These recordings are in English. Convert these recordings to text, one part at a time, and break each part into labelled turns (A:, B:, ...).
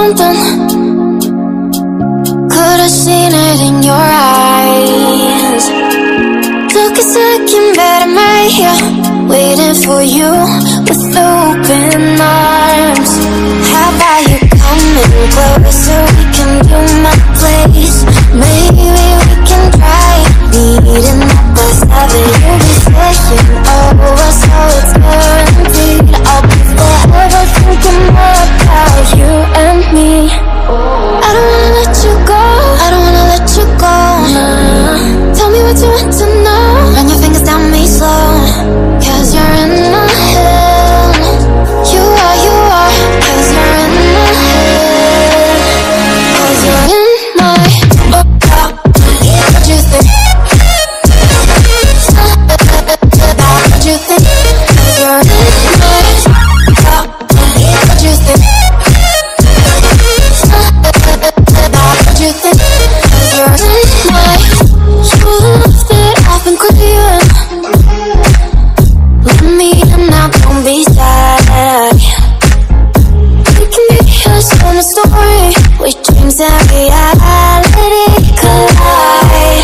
A: something. Could've seen it in your eyes. Took a second, but I'm right here, waiting for you with open arms. How about you coming closer? We can do my place. Maybe we can try meeting up by 7. You'll be staying over, so it's guaranteed. I'll be forever thinking more about you and me. I don't wanna let you go, I don't wanna let you go. Tell me what you want to know. Run your fingers down me slow, 'cause you're in my head. You are, cause you're in my head. 'Cause you're in my what you think? What you think? 'Cause you're in my what you think? What you think? 'Cause you're in my truth that I've been clearing. Let me in now, don't be sad. We can be us on a story where dreams and reality collide.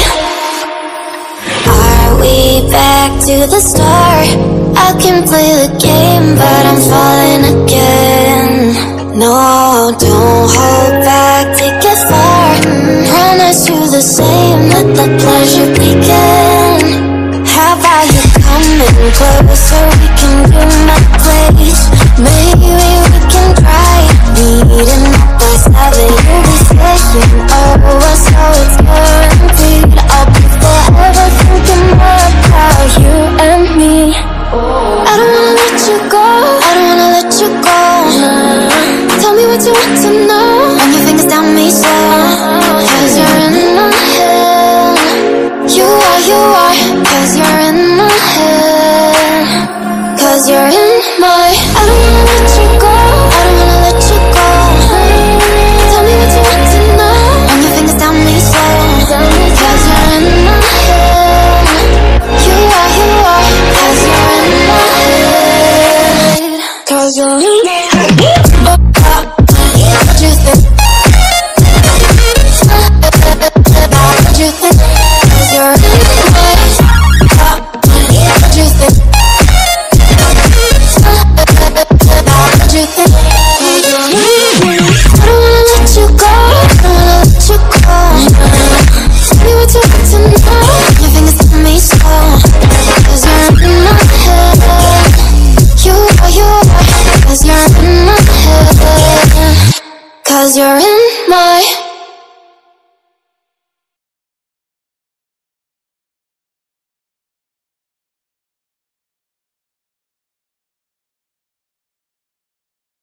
A: Are we back to the start? I can play the game, but I'm falling again. No, don't hold back, take it far. Promise you the same, let the pleasure begin. How about you coming closer? We can do my place. Maybe we can try meeting up by 7. You'll be staying over, so it's guaranteed. I'll be forever thinking more about you and me. I don't wanna let you go, I don't wanna let you go. Tell me what you want to know. Run your fingers down me slow, 'cause you're in my head. You are, 'cause you're in my head. 'Cause you're in my. I don't wanna let you go, I don't wanna let you go. Tell me what you want to know. Run your fingers down me slow, 'cause you're in my head. You are, 'cause you're in my head. 'Cause you're in my head. What you think? What you think? 'Cause you're in my head. What you think? What you think? 'Cause you're in my head. I don't wanna let you go, I don't wanna let you go. Tell me what you want to know. Your fingers on me slow, 'cause you're in my head. You are, 'cause you're in my head. 'Cause you're in my